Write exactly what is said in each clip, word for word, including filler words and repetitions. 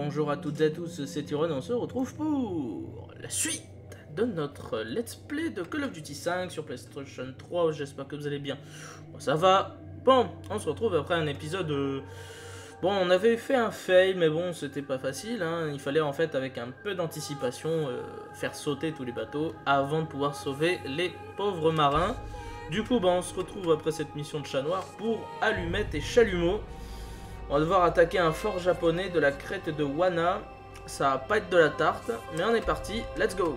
bonjour à toutes et à tous, c'est Tyron et on se retrouve pour la suite de notre let's play de Call of Duty cinq sur PlayStation trois. J'espère que vous allez bien. Bon, ça va. Bon, on se retrouve après un épisode... Euh... Bon, on avait fait un fail, mais bon, c'était pas facile. Hein. Il fallait en fait, avec un peu d'anticipation, euh, faire sauter tous les bateaux avant de pouvoir sauver les pauvres marins. Du coup, bon, on se retrouve après cette mission de chat noir pour allumettes et chalumeaux. On va devoir attaquer un fort japonais de la crête de Wana. Ça va pas être de la tarte, mais on est parti. Let's go!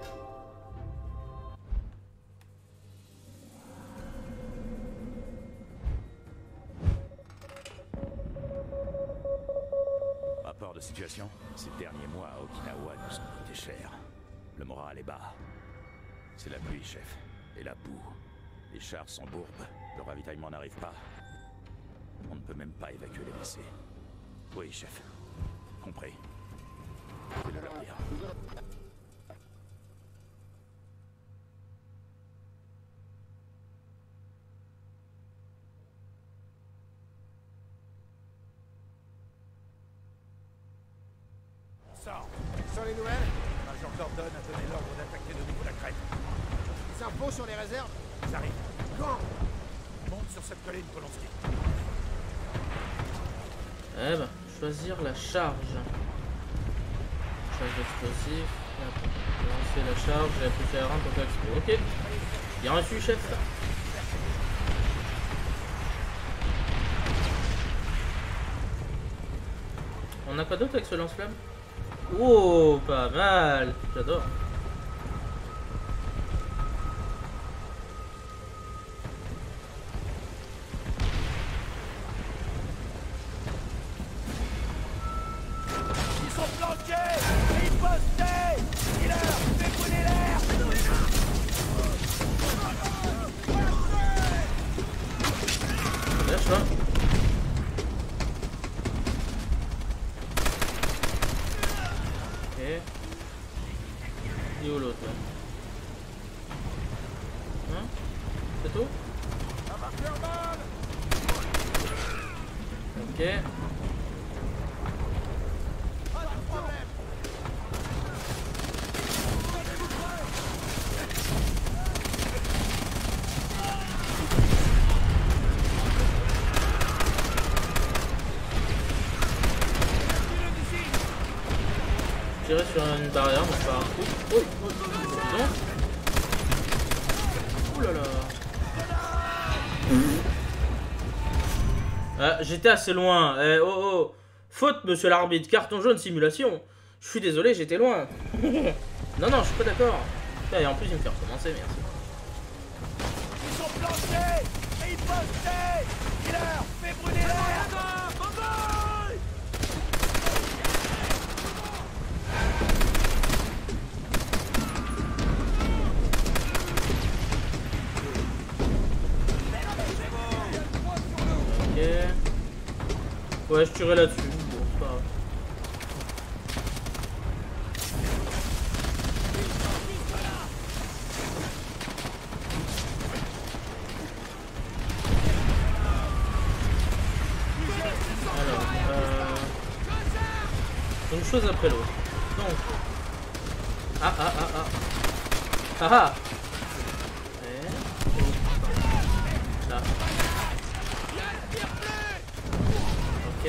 Rapport de situation, ces derniers mois à Okinawa nous ont coûté cher. Le moral est bas. C'est la pluie, chef, et la boue. Les chars sont bourbes, le ravitaillement n'arrive pas. On ne peut même pas évacuer les blessés. Oui, chef. Compris. Fais-le leur dire. Sors. Sur les nouvelles, Major Gordon a donné l'ordre d'attaquer de nouveau la crête. Les infos sur les réserves? Ils arrivent. Quand? Monte sur cette colline, Polonsky. Eh ben, choisir la charge. Charge d'explosif. Lancer la charge, j'ai appuyé faire un pour faire exploser. Ok. Bien reçu, chef. On a quoi d'autre avec ce lance-flamme? Oh, pas mal. J'adore. Ils sont planqués! Ripostés! Killer! Fais brûler l'air! Lâche là. Ok. Et où l'autre là? Hein? C'est tout? Ok. Tirer sur une barrière, mais c'est pas un coup. Oh, oh, dis donc. Ouh là là. Ah, j'étais assez loin. Eh, oh oh. Faute, monsieur l'arbitre. Carton jaune, simulation. Je suis désolé, j'étais loin. Non, non, je suis pas d'accord. Et en plus, il me fait recommencer, merci. Ils sont planqués! Ripostés! Killer! Fais brûler l'air! Ouais, je tirais là-dessus. Bon, c'est pas grave. Alors, euh... une chose après l'autre. Donc. Ah ah ah ah. Ah ah. Là. Ok.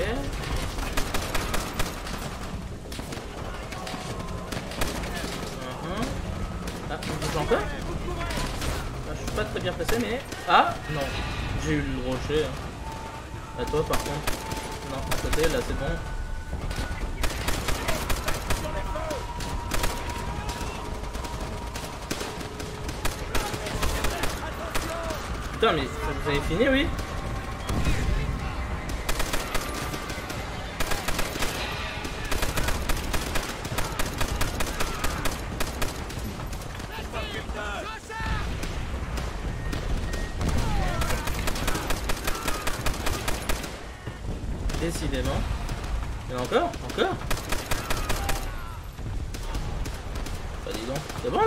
Uh-huh. Ah, on bouge encore. Ah, je suis pas très bien placé, mais... Ah, non. J'ai eu le rocher. Hein. À toi, par contre. Non, à côté, là, c'est bon. Putain, mais vous avez fini, oui? Décidément. Il y en a encore? Encore? Bah dis donc. C'est bon là?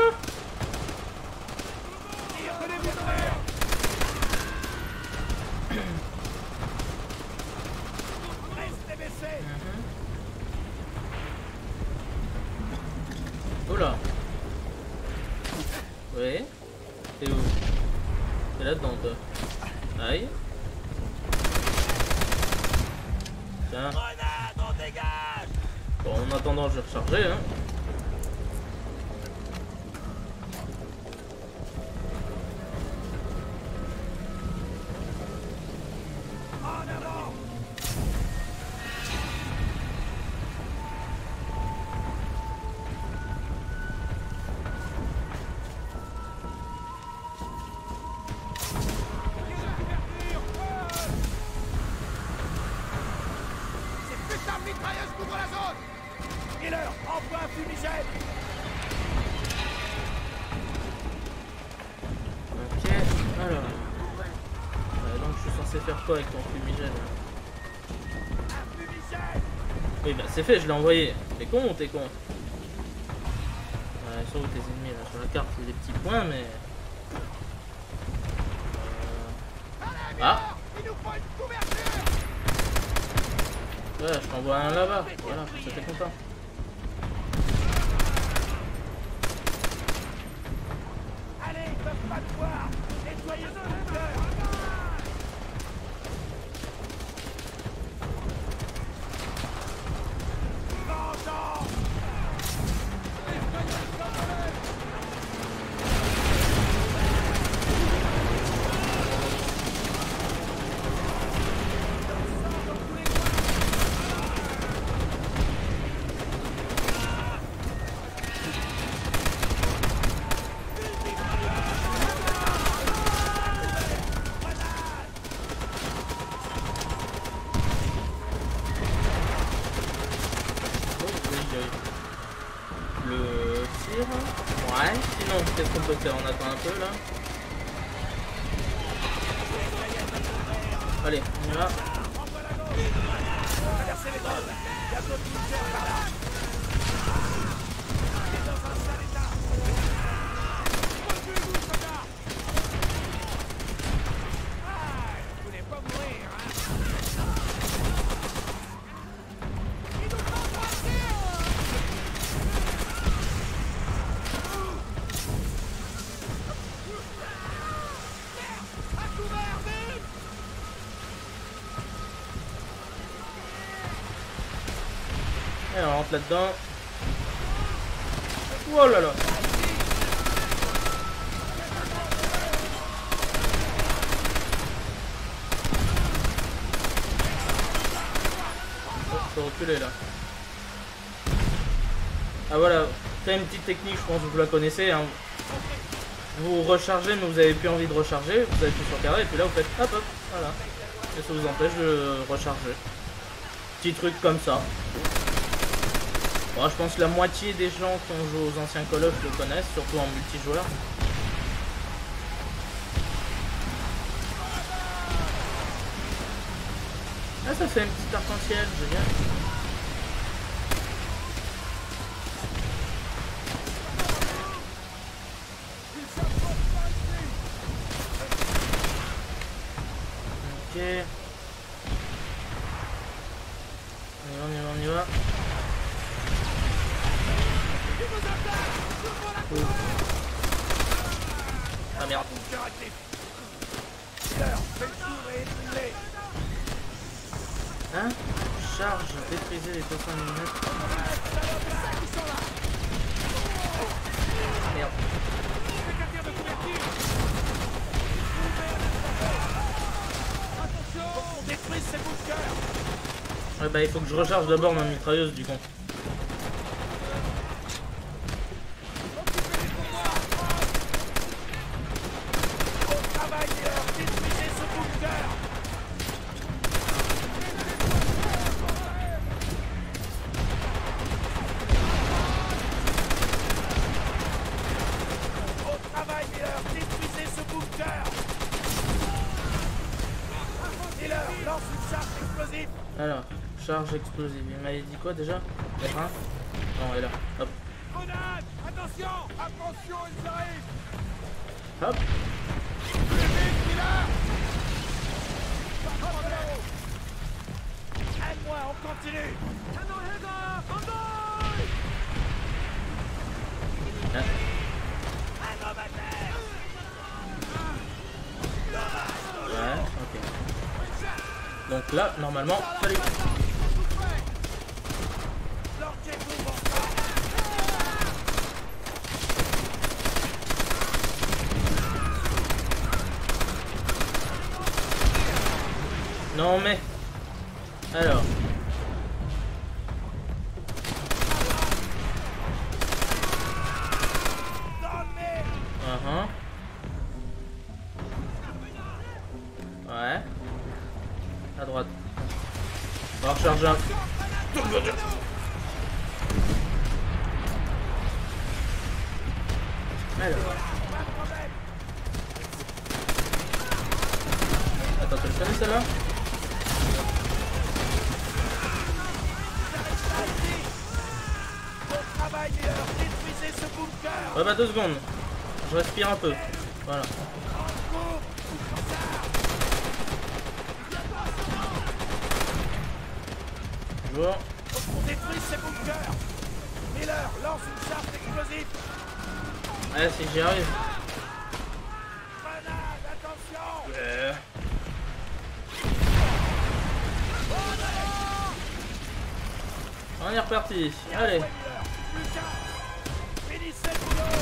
Restez baissés! Oui. T'es où? T'es là-dedans, toi. Aïe. Tiens. Grenade, on dégage. Bon, en attendant, je vais recharger, hein. En avant. Ces putains de mitrailleuses couvrent la zone. Killer, envoie un fumigène. Ok, alors. Ouais, donc je suis censé faire quoi avec ton fumigène là? Un fumigène. Oui, bah c'est fait, je l'ai envoyé. T'es con ou t'es con? Ouais, ils sont où tes ennemis là? Sur la carte, il y a des petits points, mais. Euh... Ah! Il nous faut une couverture. Ouais, je t'envoie un là-bas. Voilà, ça fait content. Allez, ils peuvent pas te voir. Nettoyez ce bunker. Vengeance. Le tir. Ouais, sinon qu'est-ce qu'on peut faire? On attend un peu là. Allez, on y va. Traversez les drones. Il y a d'autres militaires par là. Il est dans un sale état. Reculez-vous, soldats. Ah, vous voulez pas mourir, hein? Ils nous font partir. À couvert, vite. Et on rentre là-dedans. Oh là là. Oh, je peux reculer là. Ah voilà, c'est une petite technique, je pense que vous la connaissez. Hein. Vous rechargez mais vous avez plus envie de recharger, vous appuyez sur carré et puis là vous faites hop hop, voilà. Et ça vous empêche de recharger. Petit truc comme ça. Bon, je pense que la moitié des gens qui ont joué aux anciens Call of le connaissent, surtout en multijoueur. Ah, ça fait un petit arc-en-ciel, génial. Ok. On y va, on y va, on y va. Oh. Ah merde. Bunker actif. Killer, fais le tour et élimine-les. Hein? Charge, maîtriser les deux cents millimètres. Merde. Quelqu'un de couverture. Attention, on détruit ces bunkers. Ouais bah il faut que je recharge d'abord ma mitrailleuse du con. Au travail, Killer, détruisez ce bunker. Au travail, Miller, détruisez ce bunker. Miller, lance une charge explosive. Alors, charge explosive. Il m'avait dit quoi déjà? F un? Non, elle est là. Hop. Grenade. Attention. Attention, ils arrivent. Hop. Aide-moi, on continue. Hein? Un homme à terre. Donc là, normalement, salut. Non mais... Alors... Uh-huh. Ouais. À droite. On va recharger un... Alors... Attends, tu le connais celle-là? Ouais bah deux secondes. Je respire un peu. Voilà. Bonjour. On détruit ces bunkers. Miller, lance une charge explosive. Ouais, si j'y arrive. Grenade, attention. Euh... On est reparti. Allez. Finissez le boulot.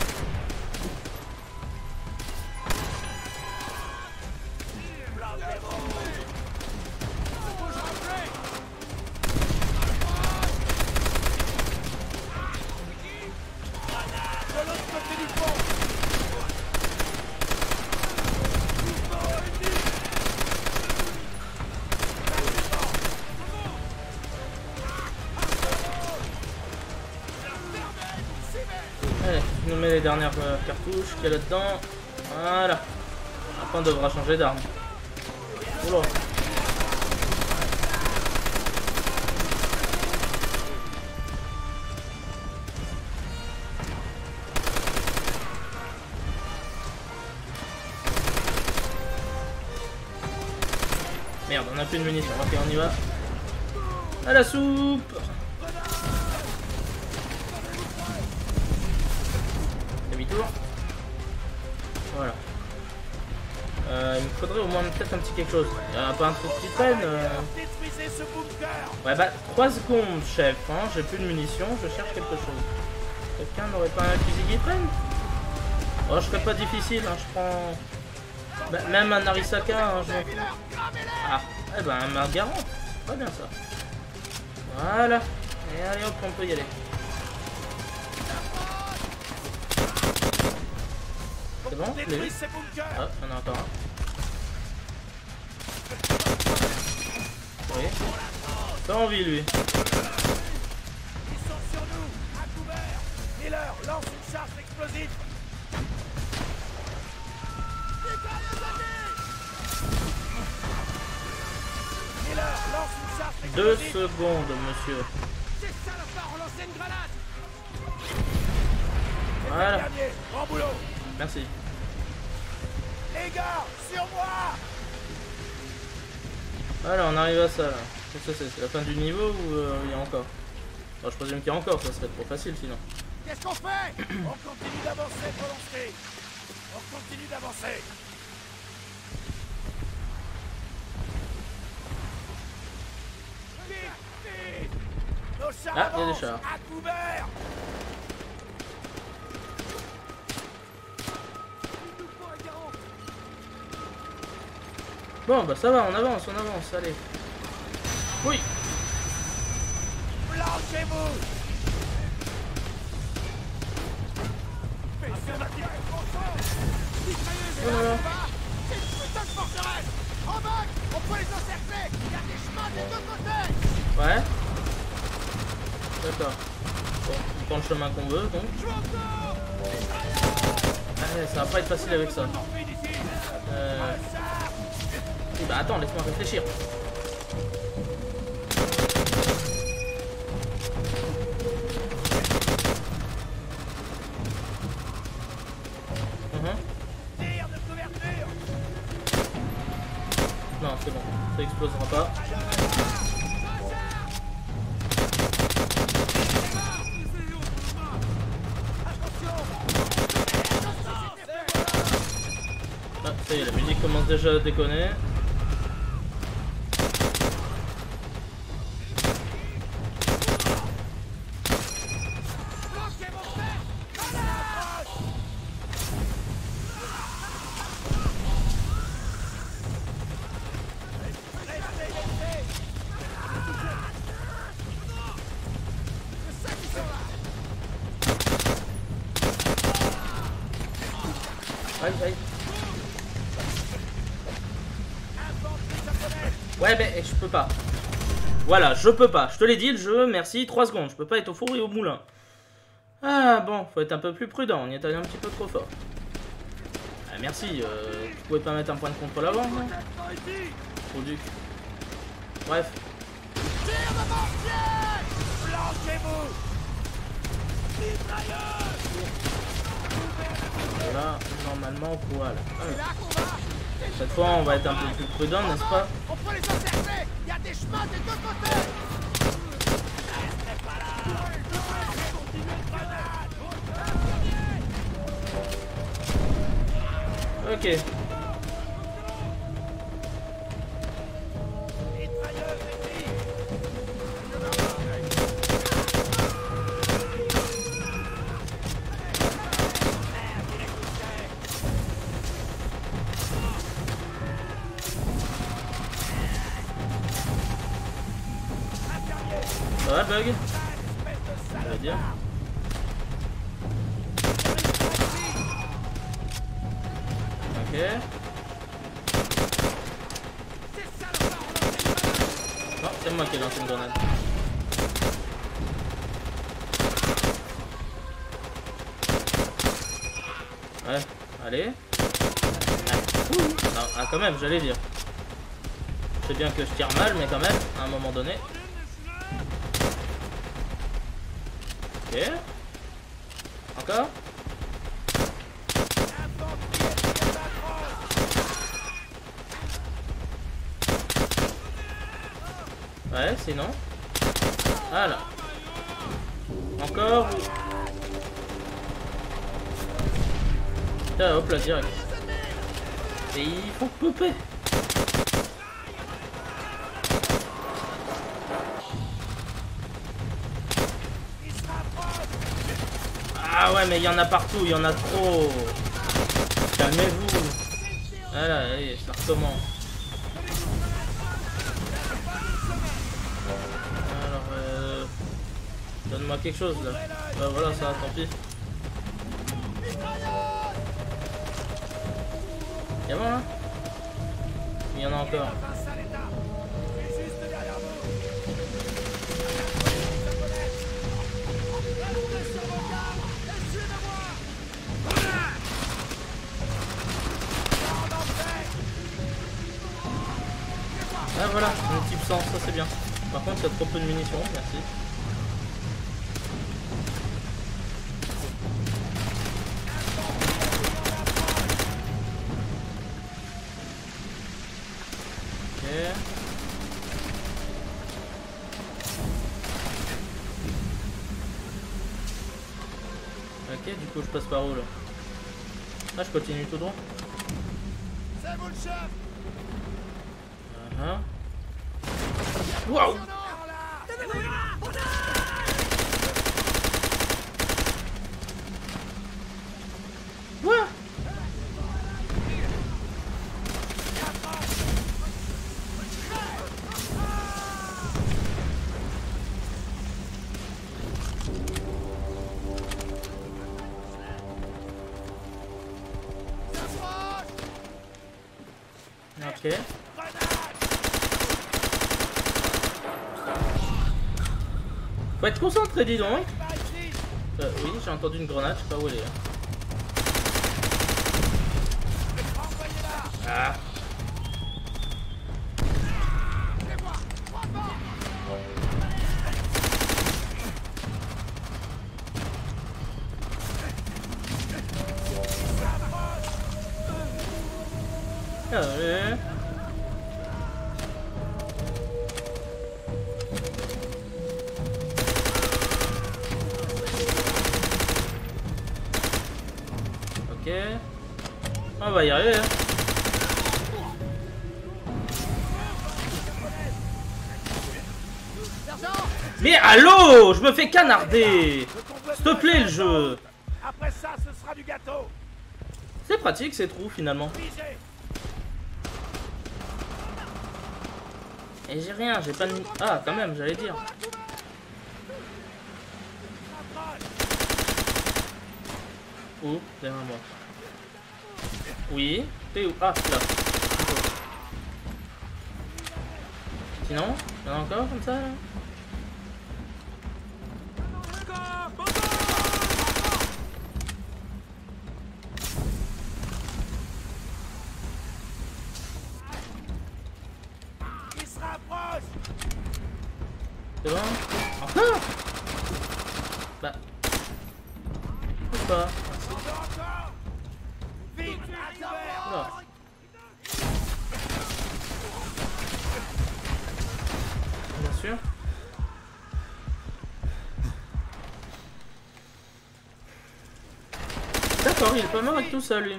Allez, je nous mets les dernières euh, cartouches qu'il y a là-dedans. Voilà. Après on devra changer d'arme. Oula. Merde, on a plus de munitions. Ok, on y va. À la soupe. Demi-tour. Voilà. Euh, il me faudrait au moins peut-être un petit quelque chose. Il n'y a pas un truc qui traîne euh... Détruisez ce bunker. Ouais bah trois secondes chef, hein. J'ai plus de munitions, je cherche quelque chose. Quelqu'un n'aurait pas un fusil qui traîne? Oh je ferais pas difficile, hein. Je prends... Bah, même un Arisaka, hein, je... Ah, eh ben un Margarant, c'est pas bien ça. Voilà. Et allez hop, on peut y aller. C'est bon, je l'ai vu. Ah, il y en a encore un. Oui. Pas envie lui. Ils sont sur nous, à couvert. Miller, lance une charge explosive. Miller, lance une charge explosive. Deux secondes, monsieur. C'est ça la part, relancer une grenade. Voilà. Dernier, bon boulot. Merci. Les gars, sur moi. Voilà, on arrive à ça là. Qu'est-ce que c'est? C'est la fin du niveau ou euh, il y a encore? Bon, je présume qu'il y a encore, ça serait trop facile sinon. Qu'est-ce qu'on fait? On continue d'avancer, volonté. On continue d'avancer. Vite, vite. Nos chars Ah, il y a des avancent, chars. à couvert. Bon, bah ça va, on avance, on avance, allez. Oui. Blanchez-vous. Oh là là. C'est une putain de forteresse. En bas, on peut les encercler. Il y a des chemins des deux côtés. Ouais. D'accord. Bon, on prend le chemin qu'on veut, donc. Allez, ça va pas être facile avec ça. Euh... Oui, bah attends, laisse-moi réfléchir. Uh-huh. Tir de couverture. Non, c'est bon, ça explosera pas. Ah, ça y est, la musique commence déjà à déconner. Aïe, aïe. Ouais, mais je peux pas. Voilà, je peux pas. Je te l'ai dit, le jeu, merci. trois secondes. Je peux pas être au four et au moulin. Ah, bon, faut être un peu plus prudent. On y est allé un petit peu trop fort. Ah, merci. Euh, vous pouvez pas mettre un point de contrôle avant, non? Trop duc. Bref. Et là, normalement, voilà. Ah. Cette fois, on va être un peu plus prudent, n'est-ce pas? On peut les encercler. Il y a des chemins des deux côtés. Ok. Ça va, bug? Ça veut dire. Ok. Non, c'est moi qui ai lancé une grenade. Ouais, allez. Ah, non, ah, quand même, j'allais dire. Je sais bien que je tire mal, mais quand même, à un moment donné. Ok. Encore. Ouais, sinon. Voilà. Encore. Ah, hop là, direct. Et il faut popper. Ah ouais, mais il y en a partout, il y en a trop. Calmez-vous. Voilà, allez, ça recommence. Alors, euh... donne-moi quelque chose là. Bah voilà, ça, tant pis. Y'a bon là? Il y en a encore. Ah voilà, un type cent, ça c'est bien. Par contre, il y a trop peu de munitions, merci. Ok. Ok, du coup je passe par où là? Ah, je continue tout droit. C'est vous le chef. Uh-huh. Waouh! Quoi? Ok. Faut être concentré, dis donc. Euh, oui, j'ai entendu une grenade, je sais pas où elle est. Ah. Allez. Ok. On va y arriver. Hein. Mais allô, je me fais canarder. S'il te plaît le jeu. Après ça, ce sera du gâteau. C'est pratique ces trous finalement. Et j'ai rien, j'ai pas de... Ah quand même, j'allais dire. Où? Derrière moi. Oui. T'es où? Ah, là. Sinon, il y en a encore comme ça là? Il se rapproche. C'est bon? Encore? Bah. Ou pas? Encore. Vite, attends. Oula. Bien sûr. D'accord, il est pas mort avec tout seul lui.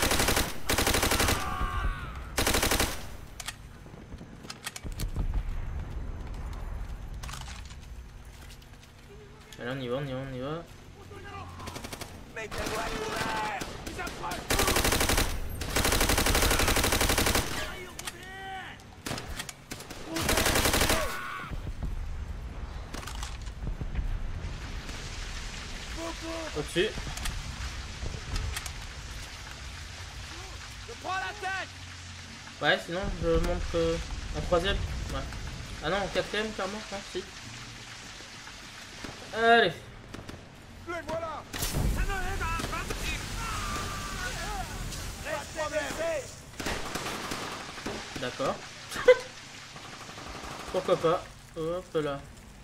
Allez, on y va, on y va, on y va. Mettez-vous à couvert. Ils approchent. Au-dessus. Je prends la tête. Ouais, sinon je montre euh, en troisième. Ouais. Ah non, en quatrième, clairement, non, si. Allez. Les voilà. Restez baissés. D'accord. Pourquoi pas. Hop là.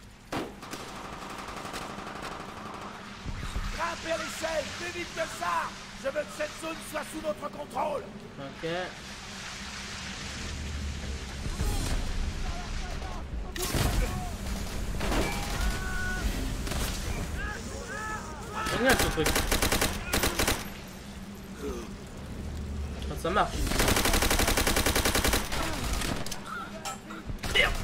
Grimpez l'échelle, plus vite que ça. Je veux que cette zone soit sous notre contrôle. Ok. Génial ce truc. Ah, ça marche. Merde.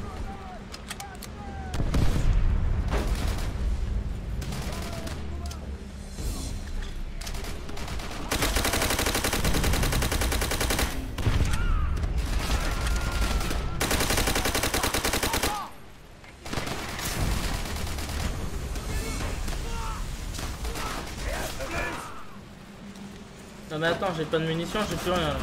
Non mais attends, j'ai pas de munitions, j'ai plus rien là.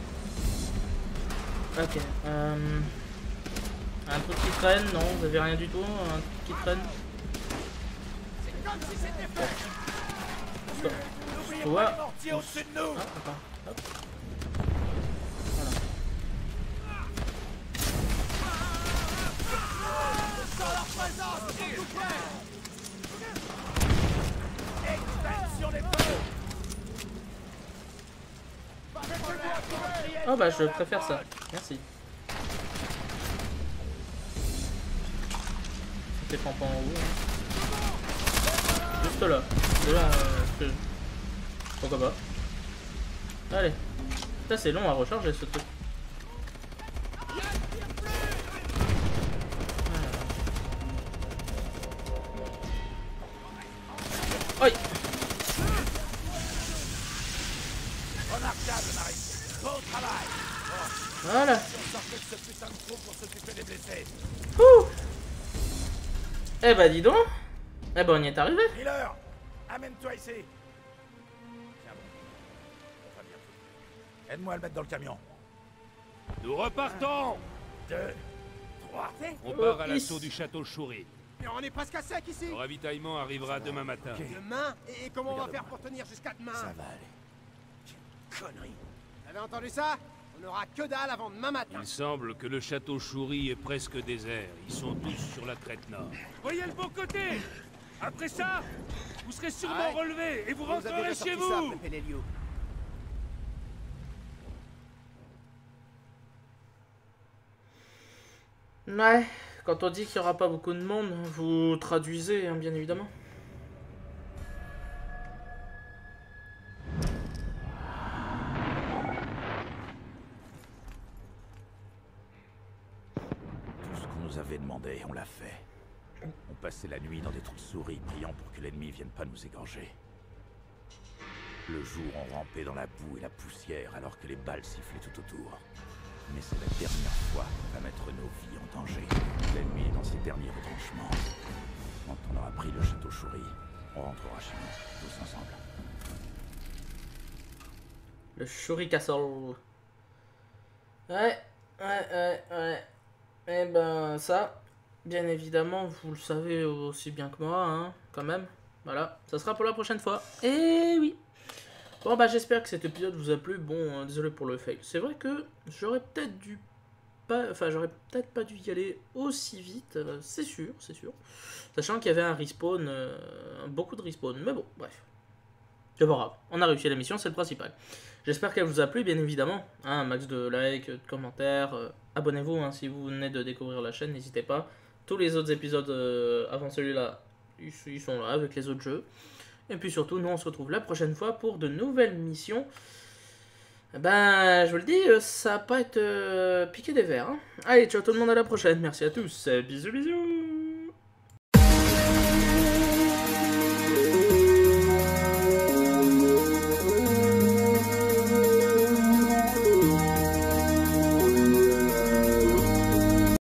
Ok. Euh... Un truc qui traîne, non, vous avez rien du tout, un truc qui traîne. C'est comme si c'était fait. Stop. N'oubliez Tu pas vois. les mortiers au-dessus de nous. Ah, attends. Hop. Sans leur présence, s'il vous plaît. Extinction des feux. Oh bah je préfère ça. Merci. Ça fait pampan en haut. Hein. Juste là. De là, euh, que- pourquoi pas. Allez. Ça c'est long à recharger ce truc. Oi. Remarquable, Marie. Bon travail. Voilà. On sortait de ce putain de trou pour s'occuper des blessés. Ouh. Eh bah dis donc. Eh bah on y est arrivé. Miller, amène-toi ici. Tiens bon. On va bientôt. Aide-moi à le mettre dans le camion. Nous repartons. Deux, trois. On part à Oh, l'assaut is- du château Chouri. Mais on est presque à sec ici. Le ravitaillement arrivera demain matin. Demain. Et comment on va faire Regarde-moi. pour tenir jusqu'à demain? Ça va aller. Quelle connerie. Vous avez entendu ça? On n'aura que dalle avant demain matin. Il semble que le château Chouri est presque désert. Ils sont tous sur la crête nord. Voyez le bon côté. Après ça, vous serez sûrement Ouais. relevés et vous Vous avez rentrerez ressorti chez ça, vous. Pepe Lelio. Ouais. Quand on dit qu'il n'y aura pas beaucoup de monde, vous traduisez hein, bien évidemment. Tout ce qu'on nous avait demandé, on l'a fait. On passait la nuit dans des trous de souris, priant pour que l'ennemi vienne pas nous égorger. Le jour, on rampait dans la boue et la poussière alors que les balles sifflaient tout autour. Mais c'est la dernière fois qu'on va mettre nos vies en danger. L'ennemi est dans ses derniers retranchements. Quand on aura pris le château Chouri, on rentrera chez nous, tous ensemble. Le Shuri Castle. Ouais, ouais, ouais, ouais. Et ben ça, bien évidemment, vous le savez aussi bien que moi, hein, quand même. Voilà, ça sera pour la prochaine fois. Et oui. Bon bah j'espère que cet épisode vous a plu. Bon, euh, désolé pour le fail. C'est vrai que j'aurais peut-être dû pas, enfin j'aurais peut-être pas dû y aller aussi vite. Euh, c'est sûr, c'est sûr. Sachant qu'il y avait un respawn, euh, beaucoup de respawn. Mais bon, bref. C'est pas grave. On a réussi la mission, c'est le principal. J'espère qu'elle vous a plu, bien évidemment. Hein, un max de likes, de commentaires. Euh, Abonnez-vous hein, si vous venez de découvrir la chaîne, n'hésitez pas. Tous les autres épisodes euh, avant celui-là, ils, ils sont là avec les autres jeux. Et puis surtout, nous on se retrouve la prochaine fois pour de nouvelles missions. Ben, je vous le dis, ça va pas être euh, piqué des verres. Hein. Allez, ciao tout le monde, à la prochaine. Merci à tous. Bisous, bisous.